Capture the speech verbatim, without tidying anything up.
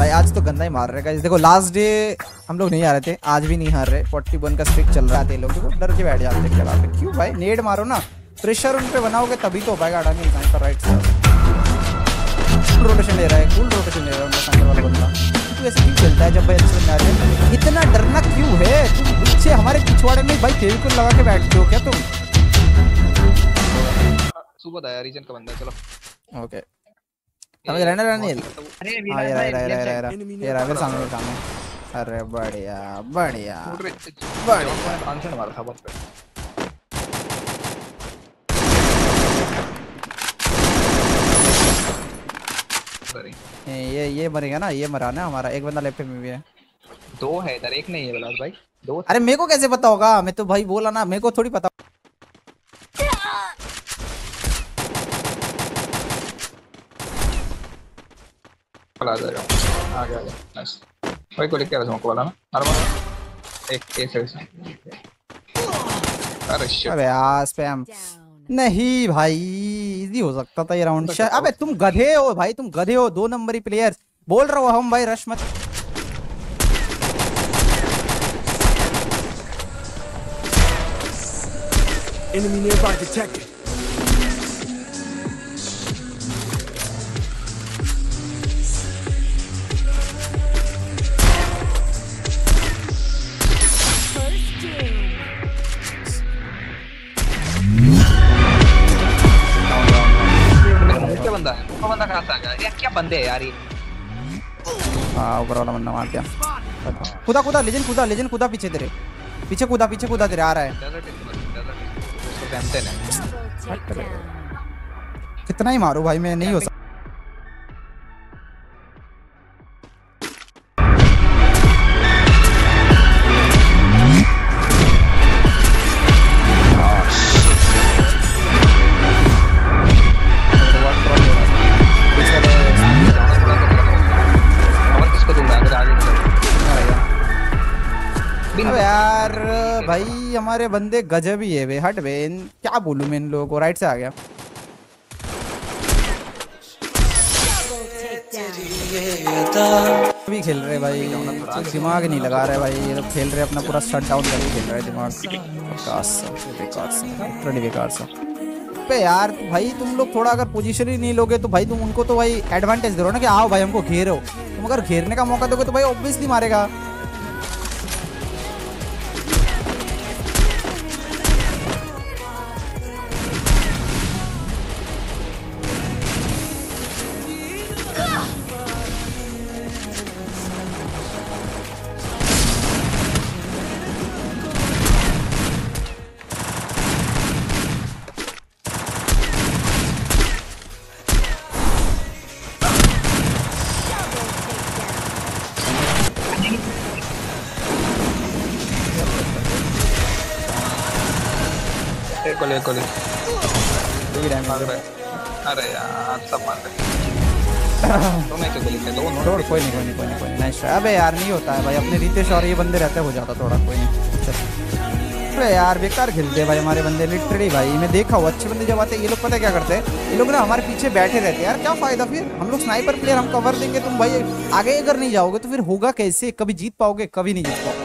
भाई आज तो गंदा ही मार रहे गाइस। देखो लास्ट डे हम लोग नहीं आ रहे थे, आज भी नहीं हार रहे। इकतालीस का स्ट्रिक चल रहा है, लोग देखो डर के बैठ जाते हैं जगह पे। क्यों भाई, नेड मारो ना, प्रेशर उन पे बनाओगे तभी तो हो पाएगा। अडानी का राइट से फुल रोटेशन ले रहा है, फुल रोटेशन ले रहा है उनका सामने वाला बंदा। तू ऐसे क्यों खेलता है जब भाई अच्छे बंदे आते हैं? इतना डरना क्यों है तुम? पीछे हमारे पिछवाड़े में भाई फेविकोल लगा के बैठते हो क्या तुम? सुबह आया रीजन का बंदा। चलो ओके समझ रहे ना रानील? हाँ ये रहा रहा रहा रहा ये रहा मेरे सामने मेरे सामने। अरे बढ़िया बढ़िया बढ़िया आंसर मारा था बहुत पे। ये ये मरेगा ना, ये मरा ना हमारा। एक बंदा लेफ्ट में भी है। दो है इधर, एक नहीं है बिलाल भाई, दो। अरे मेरे को कैसे पता होगा? मैं तो भाई बोला ना, मेरे को थोड़ी पता। आ जाएगा आ गया नाइस भाई को लेके आ रहा हूं वाला ना नॉर्मल एक एक से। अरे शिट अबे यार स्पैम नहीं भाई, इजी हो सकता था ये राउंड। अबे तुम गधे हो भाई, तुम गधे हो। दो नंबरी प्लेयर बोल रहा हूँ हम भाई, रश मत। Enemy nearby detected. बंदा है वो बंदा कहां से आ गया यार? क्या बंदे हैं यार ये? हां ऊपर वाला बंदा मार दिया। कूदा कूदा लेजेंड कूदा लेजेंड कूदा पीछे तेरे पीछे कूदा पीछे कूदा तेरे आ रहा है। उसको जानते हैं कितना ही मारूं भाई मैं, नहीं हो सकता। अब यार भाई हमारे बंदे गजब ही है बे। हट बे, क्या बोलूं मैं इन लोगों को। राइट से आ गया अभी खेल रहे भाई, दिमाग नहीं लगा रहे भाई। ये लोग खेल रहे अपना पूरा शट डाउन करके खेल रहे हैं दिमाग। बेकार सा बेकार सा लिटरली बेकार सा। पे यार भाई तुम लोग थोड़ा अगर पोजीशन ही नहीं लोगे तो भाई तुम उनको तो भाई एडवांटेज दे रहे हो ना कि आओ भाई हमको घेरो। तुम अगर घेरने का मौका दोगे तो भाई ऑब्वियसली मारेगा। कोले कोले अरे यार सब मार दे तो मैं क्यों बोलते दो छोड़। कोई नहीं कोई नहीं कोई नहीं कोई नहीं नाइस। अबे यार नहीं होता है भाई, अपने रितेश और ये बंदे रहते हो जाता थोड़ा। कोई नहीं चल। अरे यार बेकार खेलते हैं भाई हमारे बंदे लिटरली भाई। मैं देखा हूँ अच्छे बंदे जब आते हैं ये लोग पता है क्या करते हैं, ये लोग ना हमारे पीछे बैठे रहते हैं। यार क्या फायदा फिर? हम लोग स्नाइपर प्लेयर, हम कवर देंगे, तुम भाई आगे अगर नहीं जाओगे तो फिर होगा कैसे? कभी जीत पाओगे? कभी नहीं जीत पाओगे।